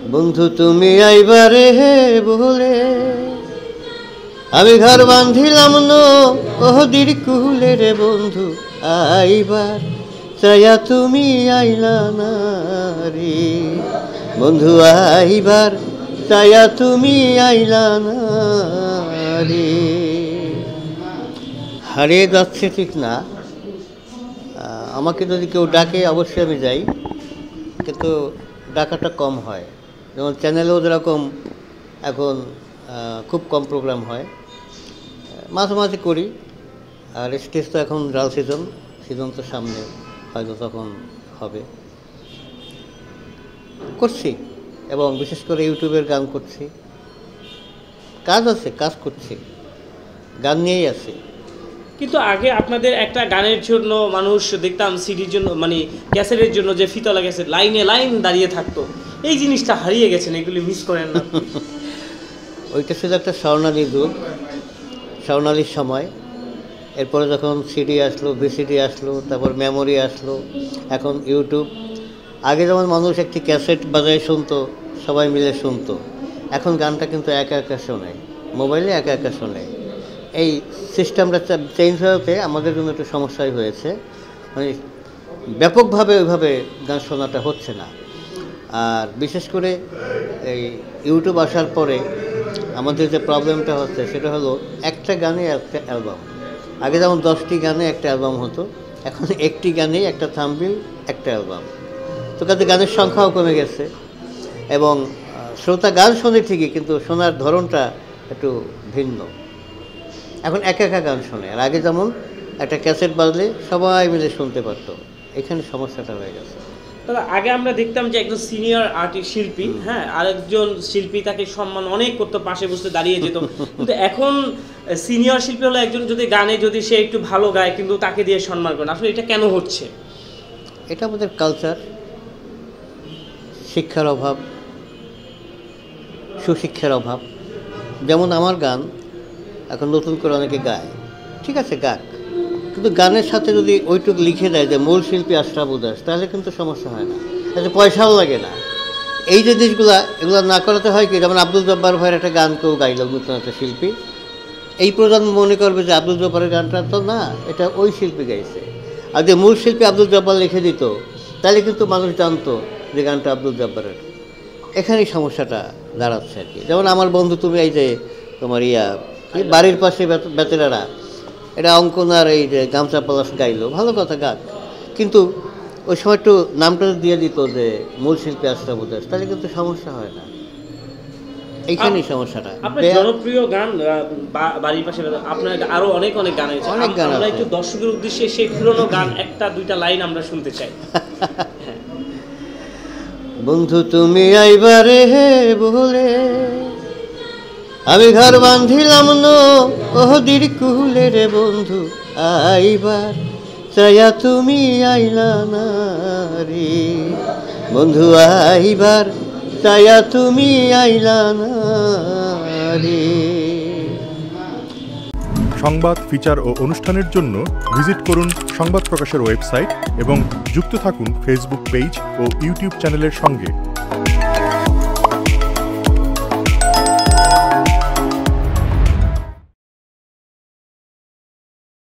বন্ধু তুমি আইবারে হে বলে আমি ঘর বাঁধিলাম নদীর কুলে রে বন্ধু আইবার চায়া তুমি আইলা না রে বন্ধু আইবার চায়া তুমি আইলা না রে। হারিয়ে যাচ্ছে ঠিক না, আমাকে যদি কেউ ডাকে অবশ্যই আমি যাই, কিন্তু ডাকাটা কম হয়। যেমন চ্যানেলেও যেরকম এখন খুব কম প্রোগ্রাম হয়, মাঝে মাঝে করি। আর স্টেজ তো এখন রাল সিজন তো সামনে হয়তো তখন হবে, করছি। এবং বিশেষ করে ইউটিউবের গান করছি, কাজ আছে, কাজ করছি, গান নিয়েই আছে। কিন্তু আগে আপনাদের একটা গানের জন্য মানুষ দেখতাম সিডির জন্য মানে ক্যাসেটের জন্য যে ফিতলা ক্যাসেট লাইন দাঁড়িয়ে থাকতো, এই জিনিসটা হারিয়ে গেছেন, এগুলি মিস করেন না? ওইটা ছিল একটা স্বর্ণালী যুগ, স্বর্ণালীর সময়। এরপরে যখন সিডি আসলো, ভিসিডি আসলো, তারপর মেমোরি আসলো, এখন ইউটিউব। আগে যেমন মানুষ একটি ক্যাসেট বাজায় শুনতো, সবাই মিলে শুনতো, এখন গানটা কিন্তু একা একা শোনে, মোবাইলে একা একা শোনে। এই সিস্টেমটা চেঞ্জ হওয়াতে আমাদের জন্য একটু সমস্যাই হয়েছে, মানে ব্যাপকভাবে ওইভাবে গান শোনাটা হচ্ছে না। আর বিশেষ করে এই ইউটিউব আসার পরে আমাদের যে প্রবলেমটা হচ্ছে সেটা হলো একটা গানে একটা অ্যালবাম। আগে যেমন 10টি গানে একটা অ্যালবাম হতো, এখন একটি গানেই একটা থাম্বনেইল, একটা অ্যালবাম। তো কাজে গানের সংখ্যাও কমে গেছে, এবং শ্রোতা গান শোনে ঠিকই, কিন্তু শোনার ধরনটা একটু ভিন্ন। এখন একা একা গান শোনে। আর আগে যেমন একটা ক্যাসেট বাজলে সবাই মিলে শুনতে পারতো, এখানে সমস্যাটা হয়ে গেছে। তবে আগে আমরা দেখতাম যে একজন সিনিয়র আর্টিস্ট শিল্পী, হ্যাঁ, আরেকজন শিল্পী তাকে সম্মান অনেক করতো, পাশে বসে দাঁড়িয়ে যেত। কিন্তু এখন সিনিয়র শিল্পী হলো একজন যদি গানে যদি সে একটু ভালো গায়, কিন্তু তাকে দিয়ে সম্মান করে। আসলে এটা কেন হচ্ছে? এটা আমাদের কালচার, শিক্ষার অভাব, সুশিক্ষার অভাব। যেমন আমার গান এখন নতুন করে অনেকে গায়, ঠিক আছে গাক, কিন্তু গানের সাথে যদি ওইটুকু লিখে দেয় যে মূল শিল্পী আশরাফ উদাস, তাহলে কিন্তু সমস্যা হয় না, তাতে পয়সাও লাগে না। এই যে জিনিসগুলো, এগুলো না করাতে হয় কি, যেমন আব্দুল জব্বার ভাইয়ের একটা গান কেউ গাইল, নতুন একটা শিল্পী, এই প্রজন্ম মনে করবে যে আব্দুল জব্বারের গানটা তো না, এটা ওই শিল্পী গাইছে। আর যে মূল শিল্পী আব্দুল জব্বার লিখে দিত, তাহলে কিন্তু মানুষ জানতো যে গানটা আব্দুল জব্বারের। এখানেই সমস্যাটা দাঁড়াচ্ছে আর কি। যেমন আমার বন্ধু তুমি, এই যে তোমার বাড়ির পাশে বেতেরারা, এটা অঙ্কনার এই যে গামছা পলাশ গাইলো, ভালো কথা গাক, কিন্তু ওই সময় একটু নামটা দিয়ে দিত যে মূল শিল্পী আশরাফ উদাস, তাহলে কিন্তু সমস্যা হয় না। এইখানেই সমস্যাটা। আপনার জনপ্রিয় গান বাড়ির পাশে, আপনার আরো অনেক গান আছে, অনেক গান আমরা আছে। একটু দর্শকের উদ্দেশ্যে সেই পুরনো গান একটা দুইটা লাইন আমরা শুনতে চাই। বন্ধু তুমি আইবারে হে বলে আমি ঘর বাঁধিলাম নদীর কুলে রে বন্ধু আইবার চায়া তুমি আইলা না রে বন্ধু আইবার চায়া তুমি আইলা না রে। সংবাদ, ফিচার ও অনুষ্ঠানের জন্য ভিজিট করুন সংবাদ প্রকাশের ওয়েবসাইট এবং যুক্ত থাকুন ফেসবুক পেজ ও ইউটিউব চ্যানেলের সঙ্গে।